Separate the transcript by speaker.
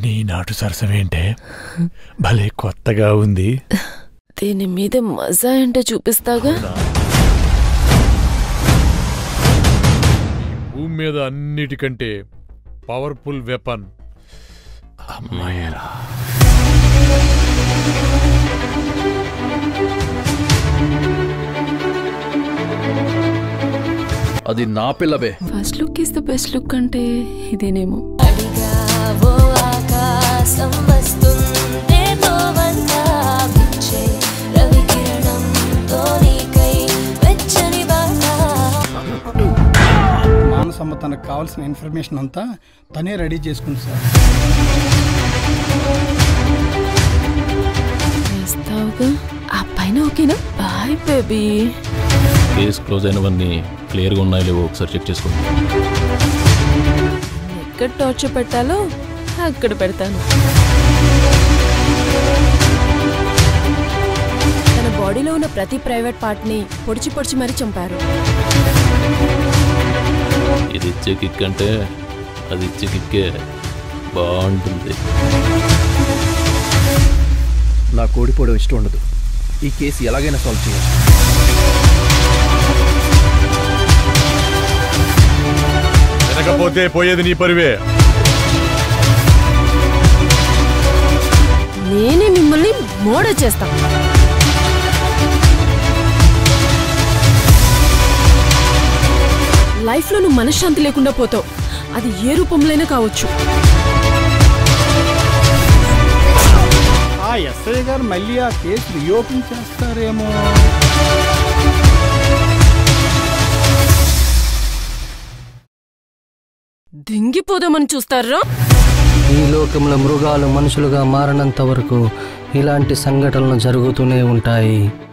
Speaker 1: నీ నాటు సరసమేంటే భలే కొత్తగా ఉంది.
Speaker 2: దీని మీద మజా ఏంటో చూపిస్తాగా.
Speaker 1: భూమి మీద అన్నిటికంటే పవర్ఫుల్ వెపన్. అమ్మాయిరా
Speaker 3: అది నా పిల్లవే.
Speaker 2: First look is the best look అంటే ఇదేనేమో.
Speaker 4: మానసమ్మ తనకు కావాల్సిన ఇన్ఫర్మేషన్ అంతా తనే రెడీ చేసుకుంది సార్.
Speaker 2: చేస్తావుగా. ఆ పైన ఓకేనా? Bye baby.
Speaker 3: కేస్ క్లోజ్ అయినవన్నీ క్లియర్గా ఉన్నాయో లేవో ఒకసారి చెక్ చేసుకోండి.
Speaker 2: ఎక్కడ టార్చర్ పెట్టాలో అక్కడ పెడతాను. తన బాడీలో ఉన్న ప్రతి ప్రైవేట్ పార్ట్ని పొడిచి పొడిచి మరీ చంపారు.
Speaker 3: ఇది ఇచ్చే కిక్ అంటే అది ఇచ్చే కిక్కే బాగుంటుంది. నాకు ఓడిపోవడం ఇష్టం ఉండదు. ఈ కేసు ఎలాగైనా సాల్వ్ చేయాలి.
Speaker 1: వెనకపోతే పోయేది నీ పరివే.
Speaker 2: నేనే మిమ్మల్ని మోడో చేస్తాను. లైఫ్లో నువ్వు మనశ్శాంతి లేకుండా పోతావు. అది ఏ రూపంలోనే కావచ్చు.
Speaker 4: ఆ ఎస్ఐ గారు మళ్ళీ ఆ కేసు రీఓపెన్ చేస్తారేమో.
Speaker 2: దింగిపోదామని చూస్తారా?
Speaker 5: ఈ లోకంలో మృగాలు మనుషులుగా మారనంత వరకు ఇలాంటి సంఘటనలు జరుగుతూనే ఉంటాయి.